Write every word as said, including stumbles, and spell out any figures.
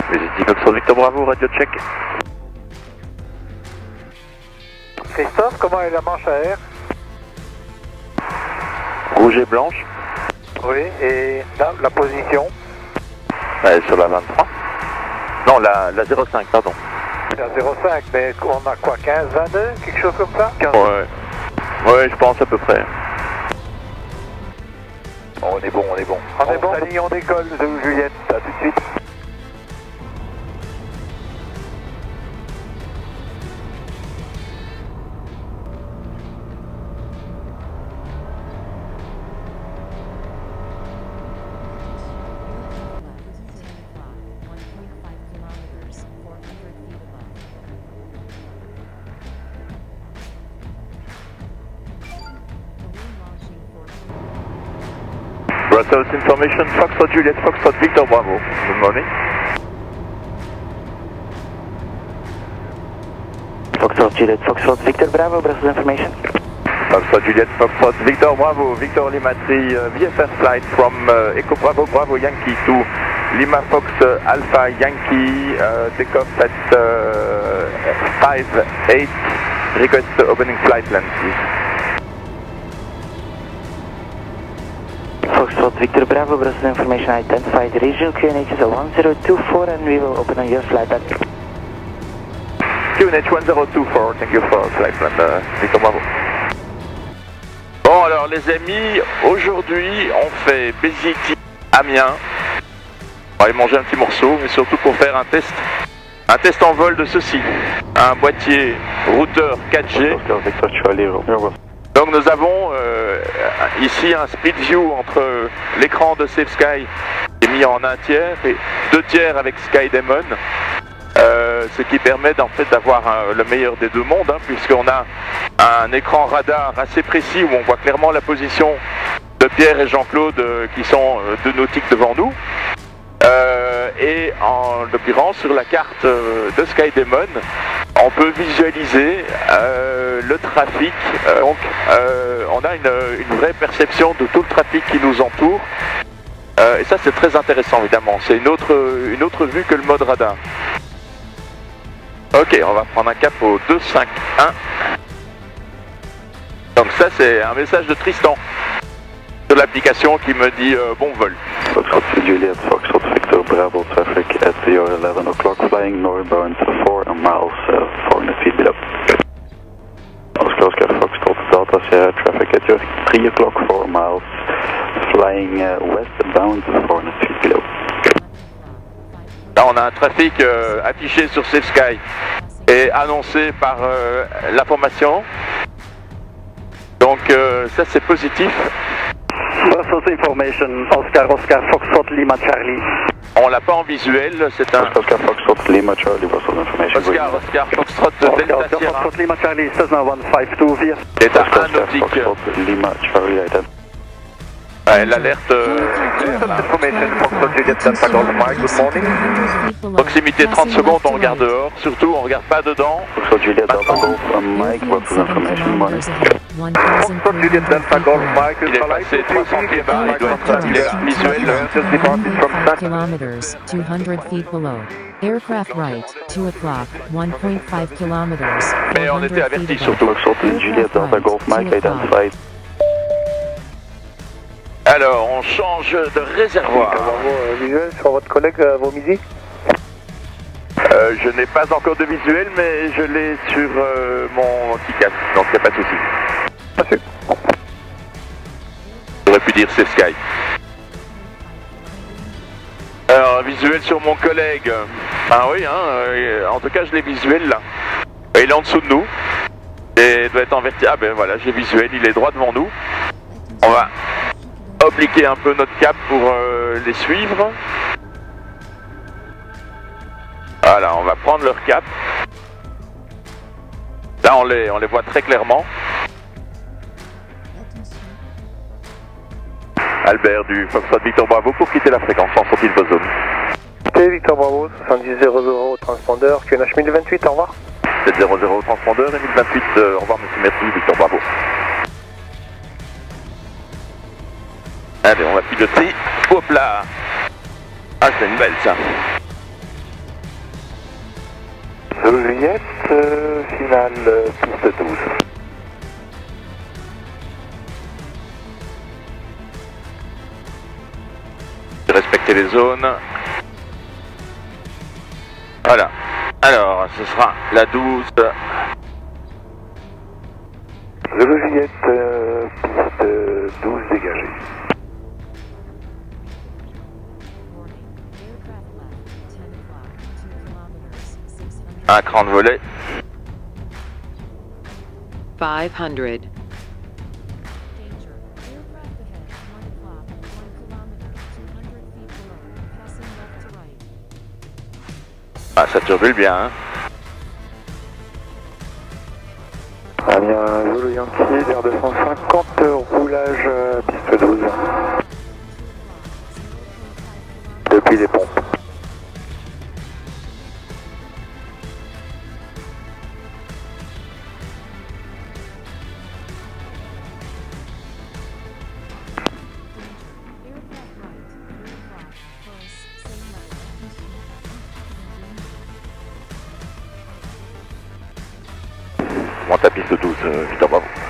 Visiting Foxtrot Victor Bravo, radio check. Christophe, comment est la manche à air? Rouge et blanche. Oui, et la, la position? Elle est sur la vingt-trois. Non, la, la zéro cinq, pardon. La zéro cinq, mais on a quoi, quinze, vingt-deux, quelque chose comme ça? quinze. Ouais. Ouais, je pense à peu près. On est bon, on est bon. On, on est bon, on décolle de Juliette, à tout de suite. Brussels information, Foxtrot Juliet, Foxtrot Victor Bravo. Good morning. Foxtrot Juliet, Foxtrot Victor Bravo, Brussels information. Foxtrot Juliet, Foxtrot Victor Bravo, Victor Lima three, uh, V F R flight from uh, Echo Bravo Bravo Yankee to Lima Fox uh, Alpha Yankee, uh, take off at uh, five eight, request opening flight land please. Foxtrot Victor Bravo, Brussels information identified regional Q N H is a one zero two four and we will open on your flight plan. Q N H one zero two four, thank you for flight plan, uh, Victor Bravo. Bon alors les amis, aujourd'hui on fait Béziers Amiens. On va aller manger un petit morceau, mais surtout pour faire un test. Un test en vol de ceci. Un boîtier routeur quatre G. Donc nous avons euh, ici un split view entre l'écran de Safe Sky qui est mis en un tiers et deux tiers avec SkyDemon, euh, ce qui permet en fait d'avoir le meilleur des deux mondes, hein, puisqu'on a un écran radar assez précis où on voit clairement la position de Pierre et Jean-Claude euh, qui sont euh, deux nautiques devant nous. Euh, et en l'occurrence sur la carte euh, de SkyDemon, on peut visualiser euh, le trafic, euh, donc euh, on a une, une vraie perception de tout le trafic qui nous entoure, euh, et ça c'est très intéressant évidemment, c'est une autre, une autre vue que le mode radar. Ok, on va prendre un cap au deux cinq un, donc ça c'est un message de Tristan sur l'application qui me dit euh, bon vol. Foxtrot Juliet, Foxtrot Victor Bravo, traffic at your eleven o'clock, flying northbound four miles, uh, four hundred feet below. Oscar Oscar Foxtrot Delta Sierra, traffic at your three o'clock, four miles, flying uh, westbound four hundred feet below. Là on a un trafic euh, affiché sur Safe Sky et annoncé par euh, l'information, donc euh, ça c'est positif. Brussels information, Oscar Oscar Foxtrot Lima Charlie. On l'a pas en visuel, c'est un... Oscar Foxtrot Lima Charlie, Brussels information. Oscar Oscar Foxtrot Delta Oscar Sierra. Foxtrot Lima Charlie, Cessna one five two via. C'est un un nautique. Foxtrot Lima Charlie, identified. Ouais, l'alerte... Euh, proximité trente secondes, on regarde dehors, surtout on regarde pas dedans. Foxtrot Juliet Delta Golf, Mike, Brussels information, morning. Foxtrot Juliet Delta Golf Mike, Il est passé trois cents pieds bas, il doit être il est visuel. kilometers, two hundred feet below. Aircraft right, two o'clock, one point five kilometers, Mais on était avertis surtout. Foxtrot Juliet Delta Golf, Mike, identified. Alors, on change de réservoir. Un visuel sur votre collègue à vos midi? Euh, je n'ai pas encore de visuel, mais je l'ai sur euh, mon petit casque, donc il n'y a pas de souci. Merci. J'aurais pu dire c'est Sky. Alors, un visuel sur mon collègue. Ah oui, hein, euh, en tout cas, je l'ai visuel là. Il est en dessous de nous. Et il doit être en vertical. Ah ben voilà, j'ai visuel, il est droit devant nous. On va obliquer un peu notre cap pour euh, les suivre. Voilà, on va prendre leur cap. Là, on les, on les voit très clairement. Albert du Foxtrot Victor Bravo pour quitter la fréquence en sortie de vos zones. T Victor Bravo, soixante-dix zéro zéro transpondeur, Q N H mille vingt-huit, au revoir. sept zéro zéro transpondeur et mille vingt-huit, euh, au revoir monsieur, merci Victor Bravo. Allez, on va piloter. Hop là. Ah, c'est une belle ça. Juliette, euh, finale euh, piste douze. Respecter les zones. Voilà. Alors, ce sera la douze. Zulu Juliette, euh, piste douze dégagée. Un cran de volet. five hundred. Ah, ça turbule bien, hein. Amiens Zulu Yankee, vers deux cent cinquante, roulage euh, piste douze. Depuis les pompes. Monte à piste douze, euh, Victor Bravo.